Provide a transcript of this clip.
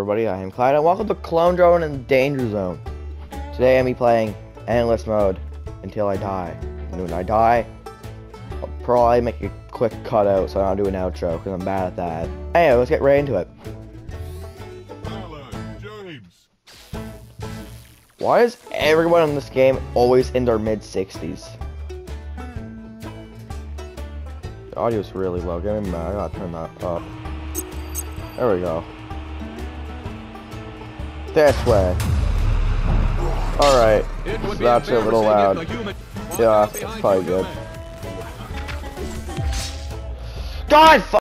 everybody, I am Klida, and welcome to Clone Drone and Danger Zone. Today I'm playing Endless Mode until I die. And when I die, I'll probably make a quick cutout so I don't do an outro, because I'm bad at that. Anyway, let's get right into it. James. Why is everyone in this game always in their mid-60s? The audio's really low, get me mad, I gotta turn that up. There we go. This way. Alright. That's a little loud. Yeah, that's probably good. God!